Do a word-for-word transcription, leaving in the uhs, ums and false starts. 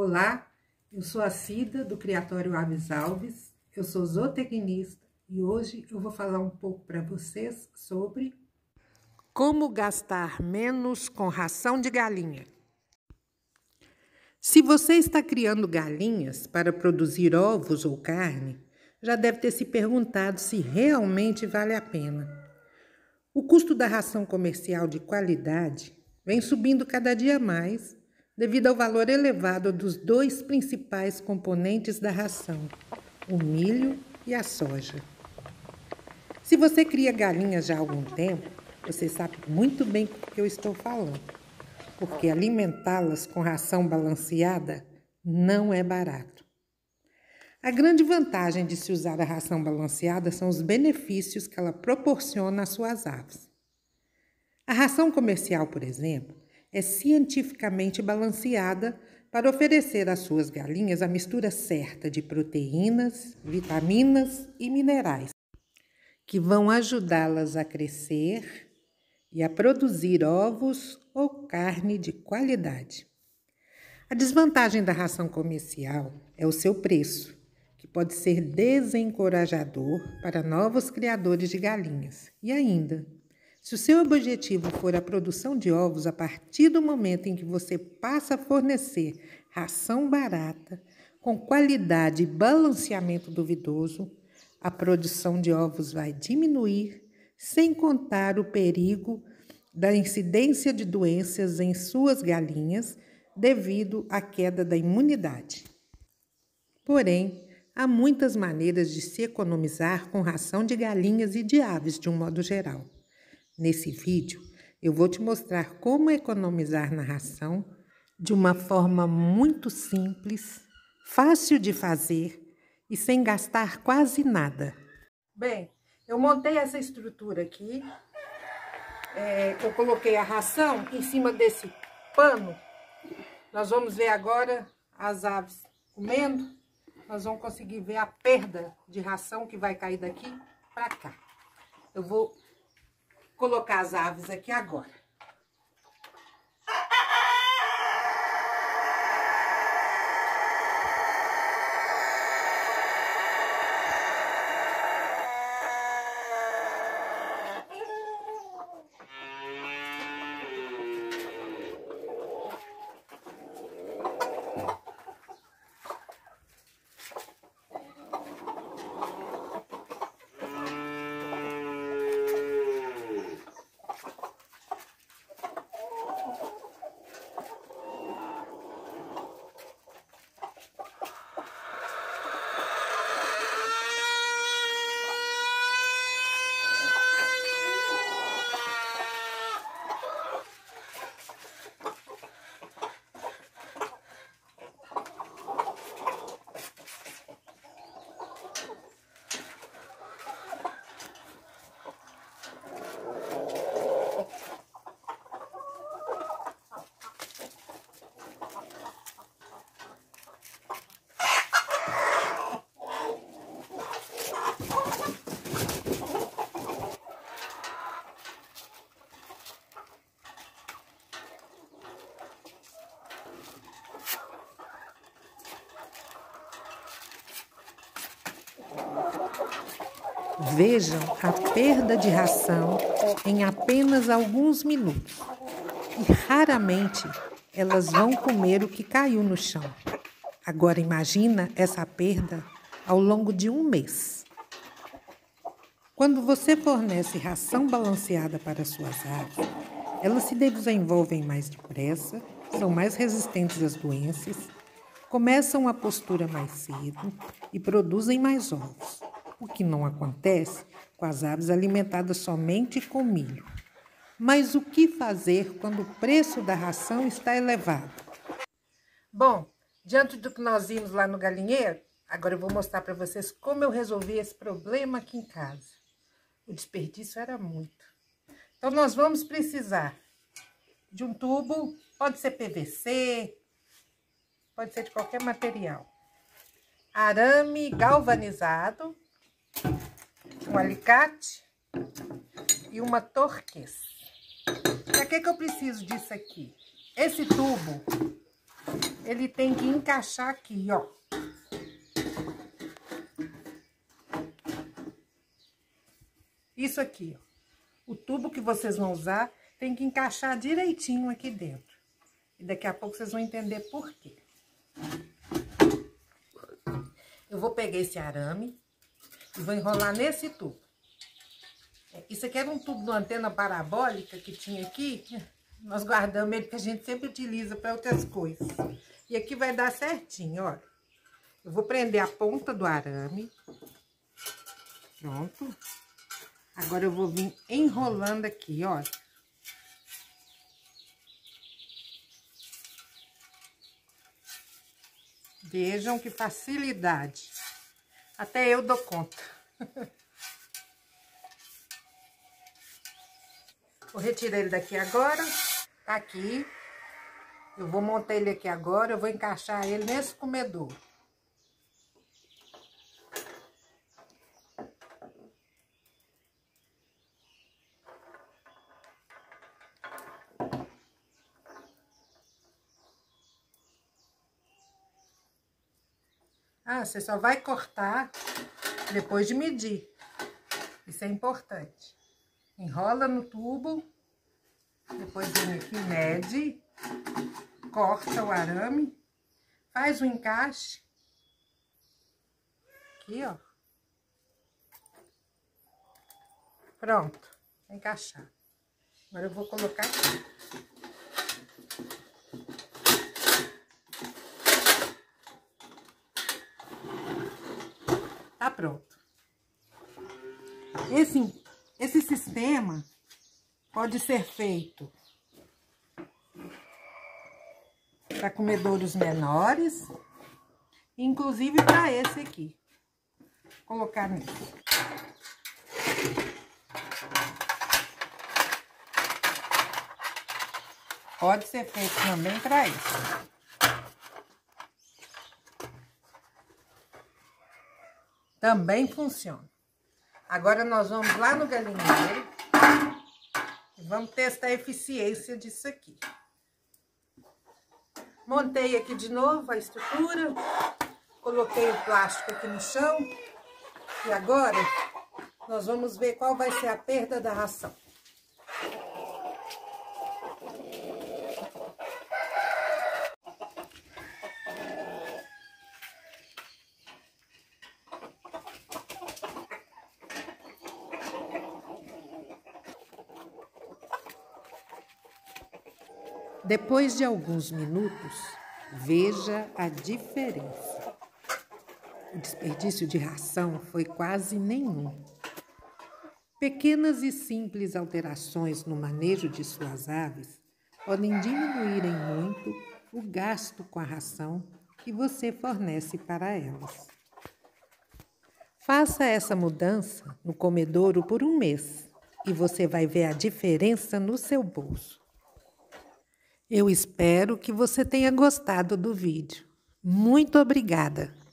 Olá, eu sou a Cida, do Criatório Aves Alves, eu sou zootecnista e hoje eu vou falar um pouco para vocês sobre como gastar menos com ração de galinha. Se você está criando galinhas para produzir ovos ou carne, já deve ter se perguntado se realmente vale a pena. O custo da ração comercial de qualidade vem subindo cada dia mais devido ao valor elevado dos dois principais componentes da ração, o milho e a soja. Se você cria galinhas já há algum tempo, você sabe muito bem do que eu estou falando, porque alimentá-las com ração balanceada não é barato. A grande vantagem de se usar a ração balanceada são os benefícios que ela proporciona às suas aves. A ração comercial, por exemplo, é cientificamente balanceada para oferecer às suas galinhas a mistura certa de proteínas, vitaminas e minerais, que vão ajudá-las a crescer e a produzir ovos ou carne de qualidade. A desvantagem da ração comercial é o seu preço, que pode ser desencorajador para novos criadores de galinhas. E ainda, se o seu objetivo for a produção de ovos, a partir do momento em que você passa a fornecer ração barata, com qualidade e balanceamento duvidoso, a produção de ovos vai diminuir, sem contar o perigo da incidência de doenças em suas galinhas devido à queda da imunidade. Porém, há muitas maneiras de se economizar com ração de galinhas e de aves de um modo geral. Nesse vídeo, eu vou te mostrar como economizar na ração de uma forma muito simples, fácil de fazer e sem gastar quase nada. Bem, eu montei essa estrutura aqui, é, eu coloquei a ração em cima desse pano. Nós vamos ver agora as aves comendo, nós vamos conseguir ver a perda de ração que vai cair daqui para cá. Eu vou colocar as aves aqui agora. Vejam a perda de ração em apenas alguns minutos. E raramente elas vão comer o que caiu no chão. Agora imagina essa perda ao longo de um mês. Quando você fornece ração balanceada para suas aves, elas se desenvolvem mais depressa, são mais resistentes às doenças, começam a postura mais cedo e produzem mais ovos. O que não acontece com as aves alimentadas somente com milho. Mas o que fazer quando o preço da ração está elevado? Bom, diante do que nós vimos lá no galinheiro, agora eu vou mostrar para vocês como eu resolvi esse problema aqui em casa. O desperdício era muito. Então, nós vamos precisar de um tubo, pode ser P V C, pode ser de qualquer material. Arame galvanizado, um alicate e uma torquês. Para que que eu preciso disso aqui? Esse tubo ele tem que encaixar aqui, ó. Isso aqui, ó. O tubo que vocês vão usar tem que encaixar direitinho aqui dentro. E daqui a pouco vocês vão entender por quê. Eu vou pegar esse arame e vou enrolar nesse tubo. Isso aqui era um tubo de uma antena parabólica que tinha aqui. Nós guardamos ele porque a gente sempre utiliza para outras coisas. E aqui vai dar certinho, olha. Eu vou prender a ponta do arame. Pronto. Agora eu vou vir enrolando aqui, olha. Vejam que facilidade. Até eu dou conta. Vou retirar ele daqui agora. Tá aqui. Eu vou montar ele aqui agora. Eu vou encaixar ele nesse comedor. Ah, você só vai cortar depois de medir. Isso é importante. Enrola no tubo, depois vem aqui, mede, corta o arame, faz o encaixe. Aqui, ó. Pronto, vai encaixar. Agora eu vou colocar aqui. Tá pronto. Esse, esse sistema pode ser feito para comedouros menores, inclusive para esse aqui. Vou colocar nisso. Pode ser feito também para isso. Também funciona. Agora, nós vamos lá no galinheiro e vamos testar a eficiência disso aqui. Montei aqui de novo a estrutura, coloquei o plástico aqui no chão e agora nós vamos ver qual vai ser a perda da ração. Depois de alguns minutos, veja a diferença. O desperdício de ração foi quase nenhum. Pequenas e simples alterações no manejo de suas aves podem diminuir em muito o gasto com a ração que você fornece para elas. Faça essa mudança no comedouro por um mês e você vai ver a diferença no seu bolso. Eu espero que você tenha gostado do vídeo. Muito obrigada!